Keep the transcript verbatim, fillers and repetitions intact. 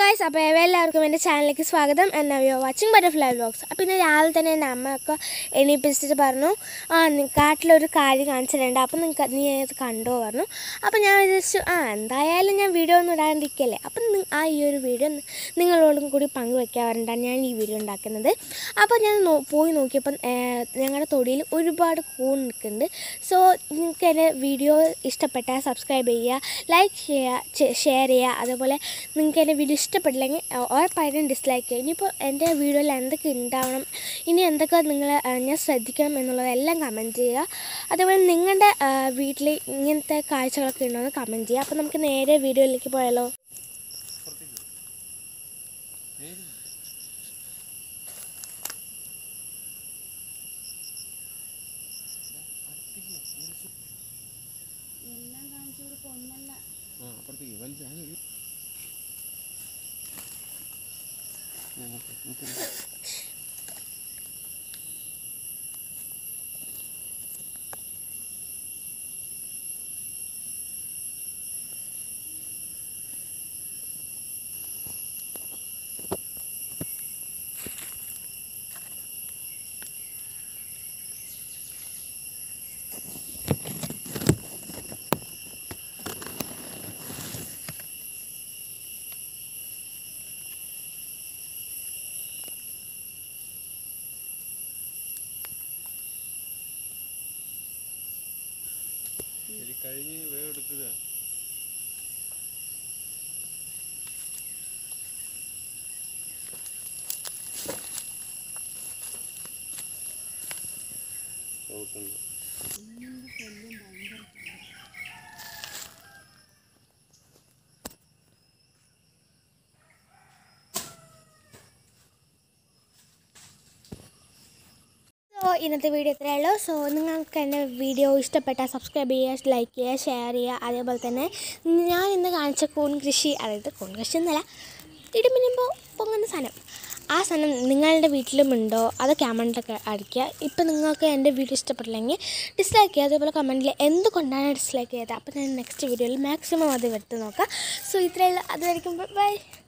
guys, അപ്പോൾ എല്ലാവർക്കും എൻ്റെ ചാനലിലേക്ക് സ്വാഗതം. and now you are watching butterfly vlogs. അപ്പോൾ ഇന്ന് രാവിലെ തന്നെ എൻ്റെ അമ്മയൊക്കെ എണീപ്പിച്ചിട്ട് പറഞ്ഞു, ആ കാട്ടിലൊരു കാര്യം കാണിച്ചിട്ടുണ്ട്, അപ്പോൾ നിങ്ങൾക്ക് നീ അത് കണ്ടോ പറഞ്ഞു. അപ്പോൾ ഞാൻ വിചാരിച്ചു ആ എന്തായാലും ഞാൻ വീഡിയോ ഒന്നും ഇടാണ്ടിരിക്കല്ലേ, അപ്പം ആ ഈ ഒരു വീഡിയോ നിങ്ങളോടും കൂടി പങ്കുവെക്കാറുണ്ടാണ് ഞാൻ ഈ വീഡിയോ ഉണ്ടാക്കുന്നത്. അപ്പോൾ ഞാൻ പോയി നോക്കിയപ്പം ഞങ്ങളുടെ തൊടിയിൽ ഒരുപാട് കൂൺ നിൽക്കുന്നുണ്ട്. സോ നിങ്ങൾക്ക് എൻ്റെ വീഡിയോ ഇഷ്ടപ്പെട്ടാൽ സബ്സ്ക്രൈബ് ചെയ്യുക, ലൈക്ക് ചെയ്യുക, ഷെയർ ചെയ്യുക. അതുപോലെ നിങ്ങൾക്ക് എൻ്റെ വീഡിയോ ഇഷ്ടപ്പെട്ടില്ലെങ്കിൽ ഉറപ്പായിട്ടും ഡിസ്ലൈക്ക് ചെയ്യുക. ഇനിയിപ്പോൾ എൻ്റെ വീഡിയോയിൽ എന്തൊക്കെ ഉണ്ടാവണം, ഇനി എന്തൊക്കെ നിങ്ങൾ ഞാൻ ശ്രദ്ധിക്കണം എന്നുള്ളതെല്ലാം കമൻറ്റ് ചെയ്യുക. അതുപോലെ നിങ്ങളുടെ വീട്ടിൽ ഇങ്ങനത്തെ കാഴ്ചകളൊക്കെ ഉണ്ടോയെന്ന് കമൻറ്റ് ചെയ്യുക. അപ്പോൾ നമുക്ക് നേരെ വീഡിയോയിലേക്ക് പോയാലോ. എല്ലാം കാണിച്ചു കൊടുക്കും ഒന്നല്ല അപ്പുറത്തേക്ക് വലിയ കഴിഞ്ഞ് വേവെടുക്കുക. സോ ഇന്നത്തെ വീഡിയോ ഇത്രയേ ഉള്ളൂ. സോ നിങ്ങൾക്ക് എൻ്റെ വീഡിയോ ഇഷ്ടപ്പെട്ടാൽ സബ്സ്ക്രൈബ് ചെയ്യുക, ലൈക്ക് ചെയ്യുക, ഷെയർ ചെയ്യുക. അതേപോലെ തന്നെ ഞാൻ ഇന്ന് കാണിച്ച കൂൺ കൃഷി, അതായത് കൂൺ കൃഷി എന്നല്ല, ഇടുമിനുമ്പോൾ പൊങ്ങുന്ന സാധനം, ആ സാധനം നിങ്ങളുടെ വീട്ടിലുമുണ്ടോ അത് കമൻറ്റൊക്കെ അടിക്കുക. ഇപ്പോൾ നിങ്ങൾക്ക് എൻ്റെ വീഡിയോ ഇഷ്ടപ്പെട്ടില്ലെങ്കിൽ ഡിസ്ലൈക്ക് ചെയ്യുക. അതേപോലെ കമൻറ്റിൽ എന്തുകൊണ്ടാണ് ഡിസ്ലൈക്ക് ചെയ്തത്, അപ്പോൾ ഞാൻ നെക്സ്റ്റ് വീഡിയോയിൽ മാക്സിമം അത് എടുത്ത് നോക്കാം. സോ ഇത്രയേ ഉള്ളൂ. അതുവരെയ്ക്കും ബൈ.